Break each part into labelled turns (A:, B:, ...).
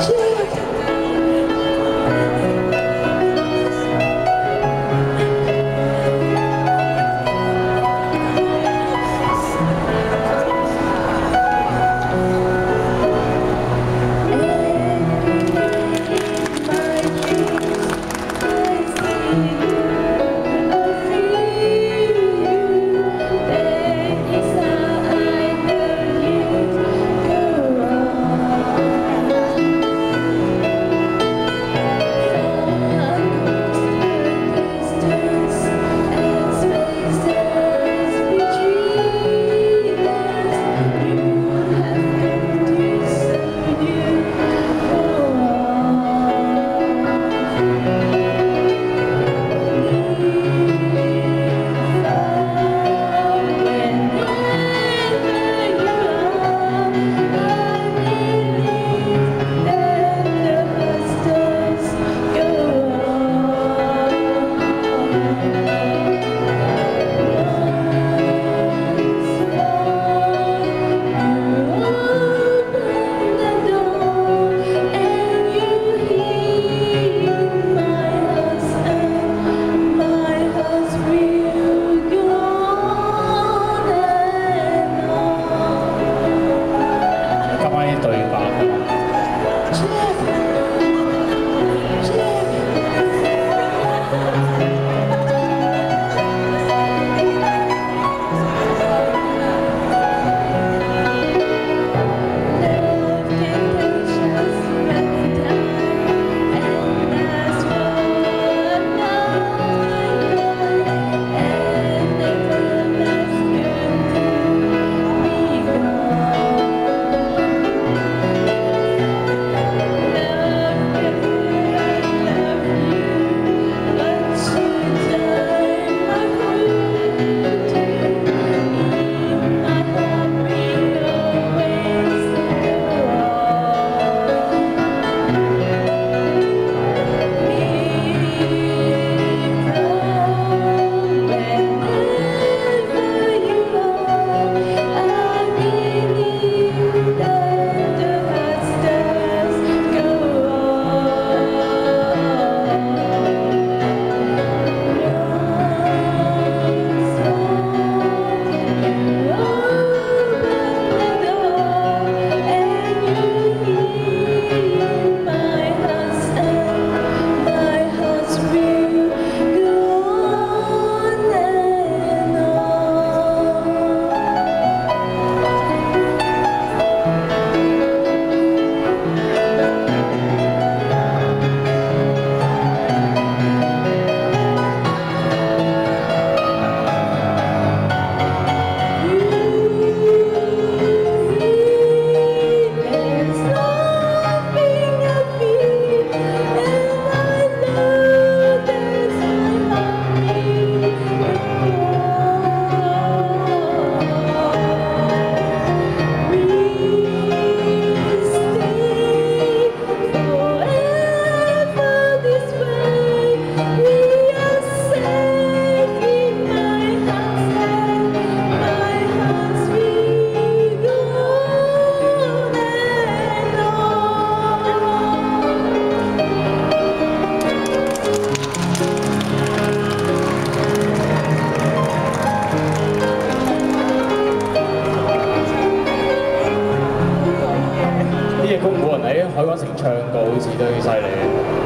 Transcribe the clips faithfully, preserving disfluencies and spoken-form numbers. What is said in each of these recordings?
A: 海港城唱過好似都幾犀利。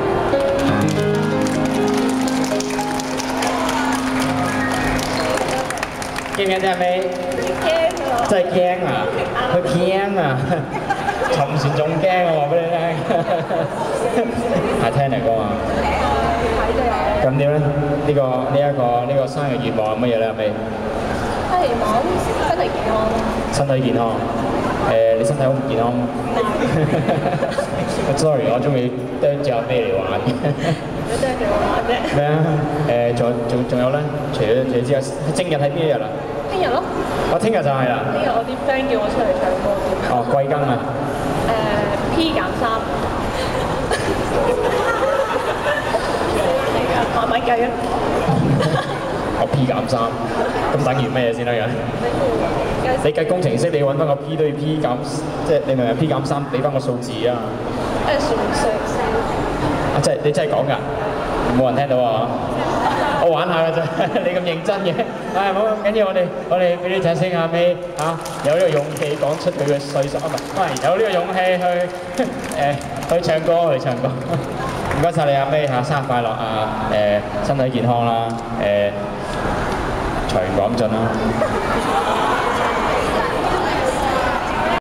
A: 驚唔驚啫？尾驚喎！真係驚啊！佢驚啊！沉船仲驚我話俾你聽。係聽嚟講啊！咁點咧？呢個呢一個呢個生日願望係乜嘢咧？尾生日願望身體健康。身體健康。誒，你身體好唔健康嗎 ？Sorry， 我中意啄住阿飛嚟玩嘅。你啄住我玩啫。咩啊？誒，仲仲仲有咧？除咗除咗之外，正日係邊一日啊？聽日咯。我聽日就係啦。聽日我啲 friend 叫我出嚟唱歌添。哦，貴庚啊？誒 ，P 減三。慢慢計啊！我 P 減三，咁等於咩嘢先得嘅？你計工程式，你揾翻個 P 都要 P 減，即係你明唔明 P 減三，俾翻個數字啊！
B: 二十五歲。
A: 啊，真係你真係講㗎，冇人聽到啊！我玩下㗎啫，你咁認真嘅，唉冇咁緊要，我哋我哋俾啲掌聲阿 May 嚇，有呢個勇氣講出佢嘅歲數啊，唔係，有呢個勇氣去誒去唱歌去唱歌。唔該曬你阿 May 嚇，生日快樂啊！誒身體健康啦，誒財源廣進啦。